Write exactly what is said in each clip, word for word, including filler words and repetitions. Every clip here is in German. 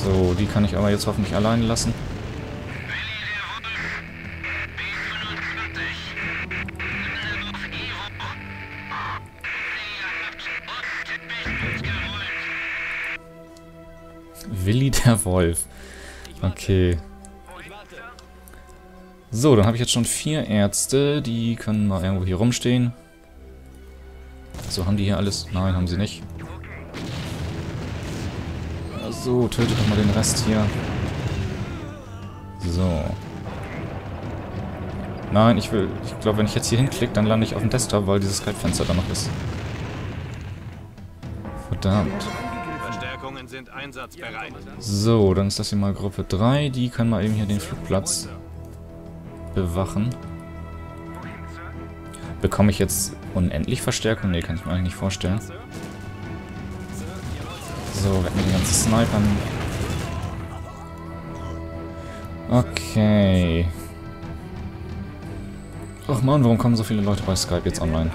So, die kann ich aber jetzt hoffentlich alleine lassen. Willi der Wolf. Okay. So, dann habe ich jetzt schon vier Ärzte. Die können mal irgendwo hier rumstehen. So, haben die hier alles? Nein, haben sie nicht. So, tötet doch mal den Rest hier. So. Nein, ich will... Ich glaube, wenn ich jetzt hier hinklicke, dann lande ich auf dem Desktop, weil dieses Skype-Fenster da noch ist. Verdammt. Verstärkungen sind einsatzbereit. So, dann ist das hier mal Gruppe drei. Die können mal eben hier den Flugplatz bewachen. Bekomme ich jetzt unendlich Verstärkung? Ne, kann ich mir eigentlich nicht vorstellen. So, weg mit den ganzen Snipern. Okay. Ach man, warum kommen so viele Leute bei Skype jetzt online?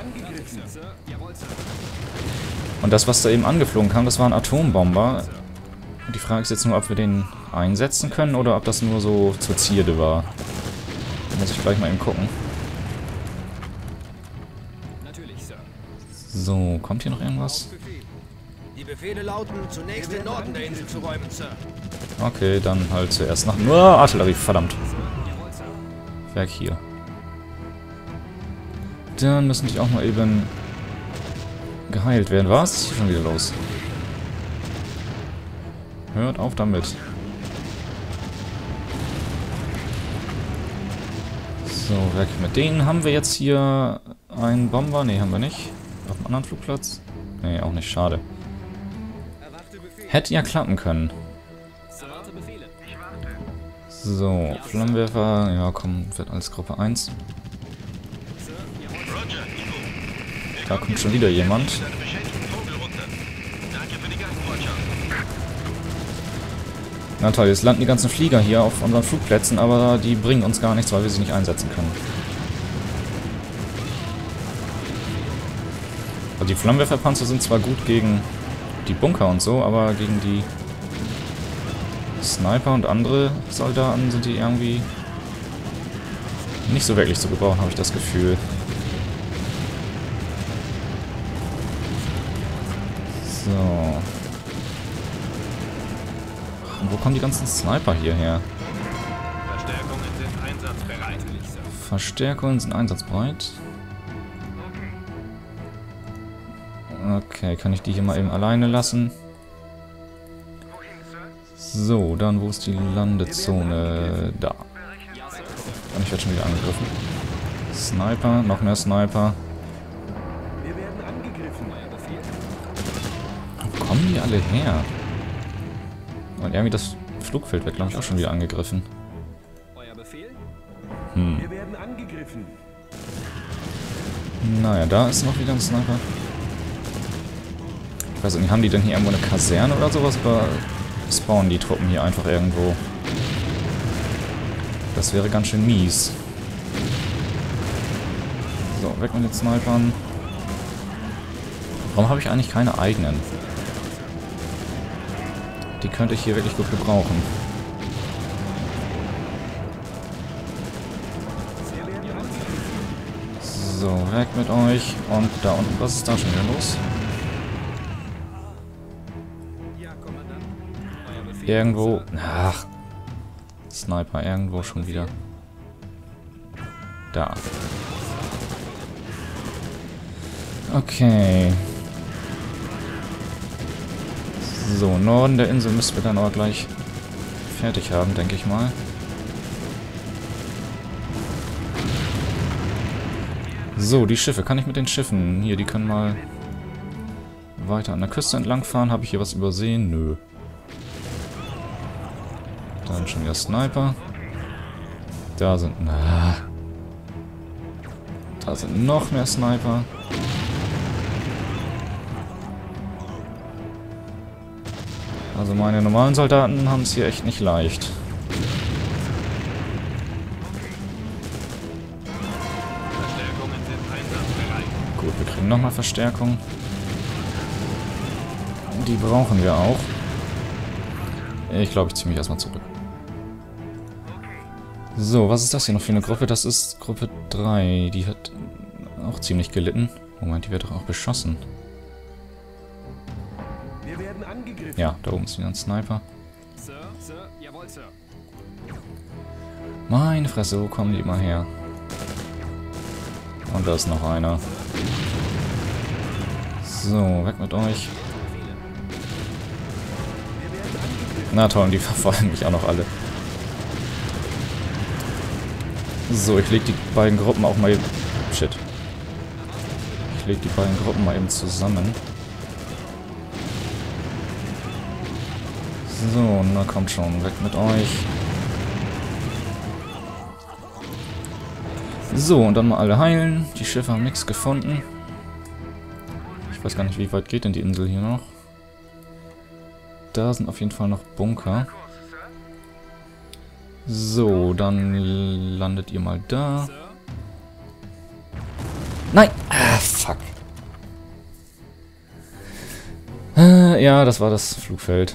Und das, was da eben angeflogen kam, das war ein Atombomber. Und die Frage ist jetzt nur, ob wir den einsetzen können oder ob das nur so zur Zierde war. Da muss ich gleich mal eben gucken. So, kommt hier noch irgendwas? Die Befehle lauten, zunächst den Norden der Insel zu räumen, Sir. Okay, dann halt zuerst nach... Nur oh, Artillerie, verdammt. Werk hier. Dann müssen die auch mal eben geheilt werden. Was ist hier schon wieder los? Hört auf damit. So, weg mit denen. Haben wir jetzt hier einen Bomber? Ne, haben wir nicht. Auf dem anderen Flugplatz? Ne, auch nicht. Schade. Hätte ja klappen können. So, Flammenwerfer. Ja, komm, wird als Gruppe eins. Da kommt schon wieder jemand. Na toll, jetzt landen die ganzen Flieger hier auf unseren Flugplätzen, aber die bringen uns gar nichts, weil wir sie nicht einsetzen können. Also die Flammenwerferpanzer sind zwar gut gegen die Bunker und so, aber gegen die Sniper und andere Soldaten sind die irgendwie nicht so wirklich zu gebrauchen, habe ich das Gefühl. So. Und wo kommen die ganzen Sniper hierher? Verstärkungen sind einsatzbereit. Verstärkungen sind einsatzbereit. Okay, kann ich die hier mal eben alleine lassen? So, dann wo ist die Landezone? Da. Und ich werde schon wieder angegriffen. Sniper, noch mehr Sniper. Wo kommen die alle her? Und irgendwie das Flugfeld wird, glaube ich, auch schon wieder angegriffen. Hm. Naja, da ist noch wieder ein Sniper. Ich weiß nicht, haben die denn hier irgendwo eine Kaserne oder sowas? Oder spawnen die Truppen hier einfach irgendwo? Das wäre ganz schön mies. So, weg mit den Snipern. Warum habe ich eigentlich keine eigenen? Die könnte ich hier wirklich gut gebrauchen. So, weg mit euch. Und da unten, was ist da schon wieder los? Irgendwo... Ach. Sniper, irgendwo schon wieder. Da. Okay. So, Norden der Insel müssen wir dann aber gleich fertig haben, denke ich mal. So, die Schiffe. Kann ich mit den Schiffen... Hier, die können mal weiter an der Küste entlang fahren. Habe ich hier was übersehen? Nö. Dann schon wieder Sniper. Da sind... Ah, da sind noch mehr Sniper. Also meine normalen Soldaten haben es hier echt nicht leicht. Gut, wir kriegen nochmal Verstärkung. Die brauchen wir auch. Ich glaube, ich ziehe mich erstmal zurück. So, was ist das hier noch für eine Gruppe? Das ist Gruppe drei. Die hat auch ziemlich gelitten. Moment, die wird doch auch beschossen. Wir werden angegriffen. Ja, da oben ist wieder ein Sniper. Sir, Sir, jawohl, Sir. Meine Fresse, wo kommen die immer her? Und da ist noch einer. So, weg mit euch. Na toll, und die verfolgen mich auch noch alle. So, ich lege die beiden Gruppen auch mal... Shit. Ich lege die beiden Gruppen mal eben zusammen. So, na kommt schon, weg mit euch. So, und dann mal alle heilen. Die Schiffe haben nichts gefunden. Ich weiß gar nicht, wie weit geht denn die Insel hier noch. Da sind auf jeden Fall noch Bunker. So, dann landet ihr mal da. Nein! Ah, fuck. Äh, ja, das war das Flugfeld.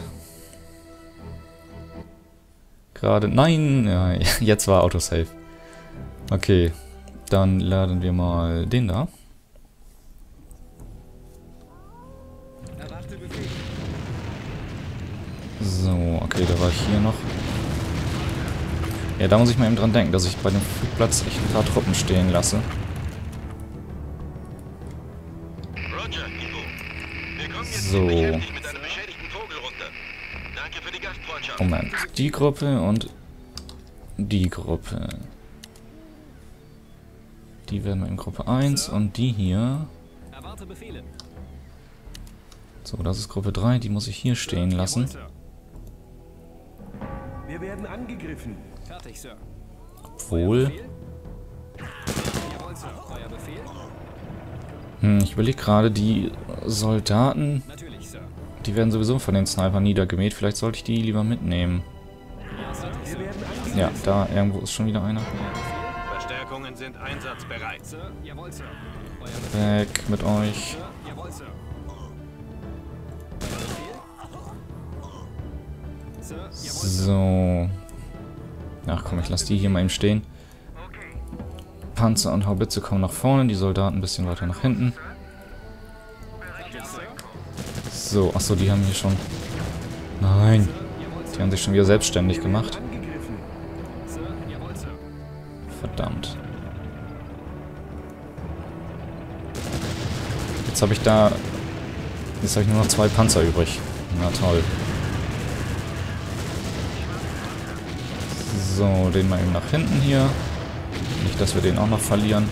Gerade... Nein! Ja, jetzt war Autosave. Okay, dann laden wir mal den da. So, okay, da war ich hier noch. Ja, da muss ich mal eben dran denken, dass ich bei dem Flugplatz echt ein paar Truppen stehen lasse. Roger, Ivo. Wir kommen jetzt So. ziemlich heftig mit einem beschädigten Vogel runter. Danke für die Gastfreundschaft. Moment, die Gruppe und die Gruppe. Die werden wir in Gruppe eins und die hier. Erwarte Befehle. So, das ist Gruppe drei, die muss ich hier stehen lassen. Wir werden angegriffen. Fertig, Sir. Obwohl. Jawohl, Sir. Euer Befehl? Hm, ich überlege gerade, die Soldaten, Natürlich, Sir. die werden sowieso von den Snipern niedergemäht. Vielleicht sollte ich die lieber mitnehmen. Wir werden angegriffen. Ja, da irgendwo ist schon wieder einer. Verstärkungen sind einsatzbereit. Sir, jawohl, Sir. Euer Befehl? Weg mit euch. Sir, jawohl, Sir. Sir, jawohl, Sir. So. Ach komm, ich lasse die hier mal eben stehen. Panzer und Haubitze kommen nach vorne, die Soldaten ein bisschen weiter nach hinten. So, achso, die haben hier schon... Nein, die haben sich schon wieder selbstständig gemacht. Angegriffen. Sir, jawohl, Sir. Verdammt. Jetzt habe ich da... Jetzt habe ich nur noch zwei Panzer übrig. Na toll. So, den mal eben nach hinten hier. Nicht, dass wir den auch noch verlieren.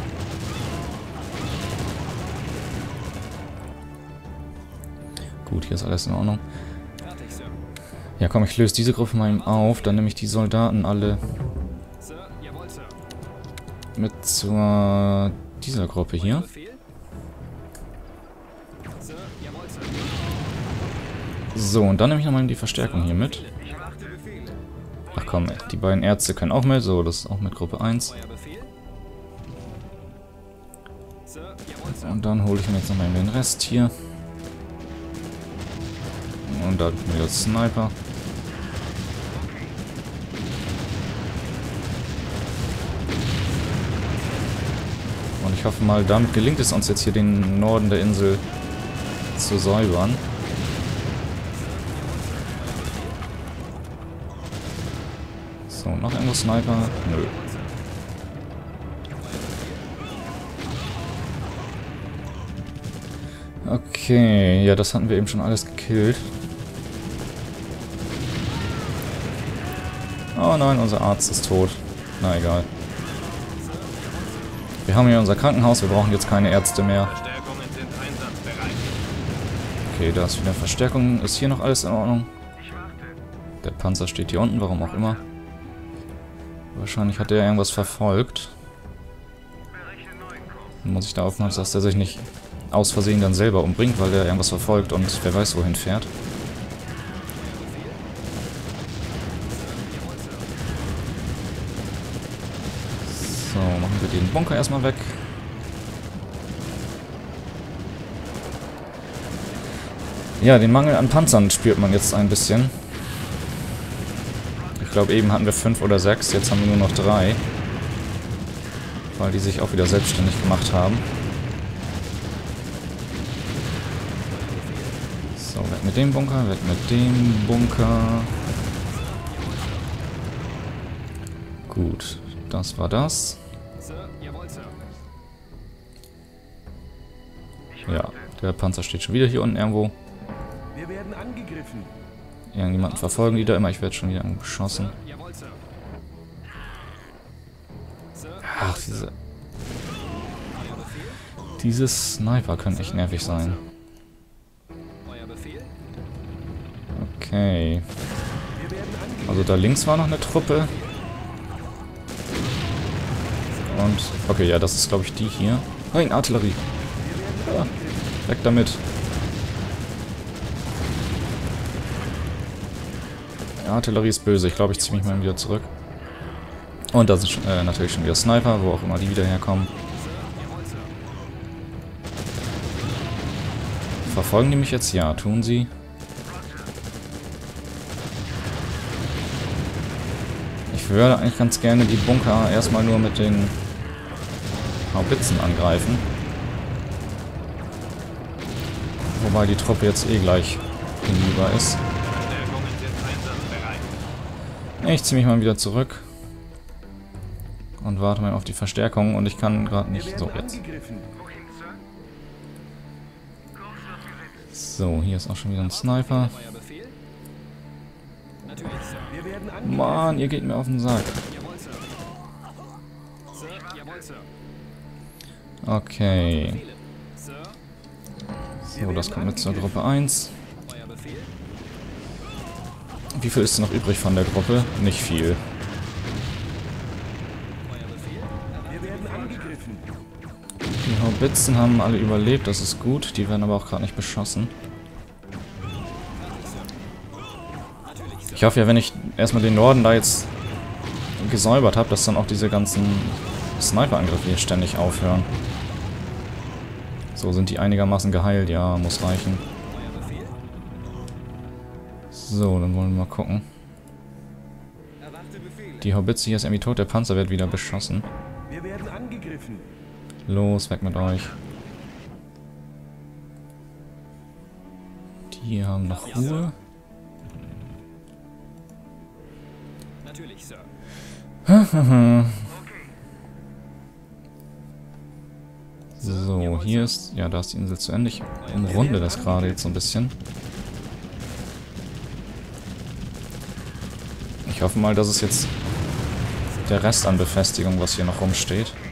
Gut, hier ist alles in Ordnung. Fertig, Sir. Ja, komm, ich löse diese Gruppe mal eben auf. Dann nehme ich die Soldaten alle Sir, jawohl, Sir. mit zur dieser Gruppe hier. Befehl? Sir, jawohl, Sir. So, und dann nehme ich nochmal eben die Verstärkung hier mit. Erwarte Befehle. Ach komm, die beiden Ärzte können auch mit. So, das ist auch mit Gruppe eins. Euer Befehl? Sir, jawohl, Sir. Und dann hole ich mir jetzt nochmal den Rest hier. Und da wieder Sniper. Und ich hoffe mal, damit gelingt es uns jetzt hier den Norden der Insel zu säubern. So, noch irgendwo Sniper? Nö. Okay, ja, das hatten wir eben schon alles gekillt. Oh nein, unser Arzt ist tot. Na egal. Wir haben hier unser Krankenhaus, wir brauchen jetzt keine Ärzte mehr. Verstärkungen sind einsatzbereit. Okay, da ist wieder Verstärkung. Ist hier noch alles in Ordnung? Der Panzer steht hier unten, warum auch immer. Wahrscheinlich hat er irgendwas verfolgt. Dann muss ich da aufpassen, dass er sich nicht aus Versehen dann selber umbringt, weil er irgendwas verfolgt und wer weiß wohin fährt. So, machen wir den Bunker erstmal weg. Ja, den Mangel an Panzern spürt man jetzt ein bisschen. glaube, eben hatten wir fünf oder sechs, jetzt haben wir nur noch drei. Weil die sich auch wieder selbstständig gemacht haben. So, weg mit dem Bunker, weg mit dem Bunker. Gut, das war das. Ja, der Panzer steht schon wieder hier unten irgendwo. Wir werden angegriffen. Irgendjemanden verfolgen die da immer, ich werde schon wieder irgendwo beschossen. Ach, diese... Diese Sniper können echt nervig sein. Okay. Also da links war noch eine Truppe. Und... Okay, ja, das ist glaube ich die hier. Nein, Artillerie. Ja, weg damit. Artillerie ist böse. Ich glaube, ich ziehe mich mal wieder zurück. Und da sind äh, natürlich schon wieder Sniper, wo auch immer die wieder herkommen. Verfolgen die mich jetzt? Ja, tun sie. Ich würde eigentlich ganz gerne die Bunker erstmal nur mit den Haubitzen angreifen. Wobei die Truppe jetzt eh gleich hinüber ist. Ich ziehe mich mal wieder zurück. Und warte mal auf die Verstärkung. Und ich kann gerade nicht... So, jetzt. So, hier ist auch schon wieder ein Sniper. Mann, ihr geht mir auf den Sack. Okay. So, das kommt mit zur Gruppe eins. Wie viel ist noch übrig von der Gruppe? Nicht viel. Die Haubitzen haben alle überlebt, das ist gut. Die werden aber auch gerade nicht beschossen. Ich hoffe ja, wenn ich erstmal den Norden da jetzt gesäubert habe, dass dann auch diese ganzen Sniper-Angriffe hier ständig aufhören. So, sind die einigermaßen geheilt? Ja, muss reichen. So, dann wollen wir mal gucken. Die Haubitze hier ist irgendwie tot, der Panzer wird wieder beschossen. Wir werden angegriffen. Los, weg mit euch. Die haben noch Ruhe. Natürlich, Sir. So, hier ist... Ja, da ist die Insel zu Ende. Ich umrunde das gerade jetzt so ein bisschen. Ich hoffe mal, dass es jetzt der Rest an Befestigung, was hier noch rumsteht.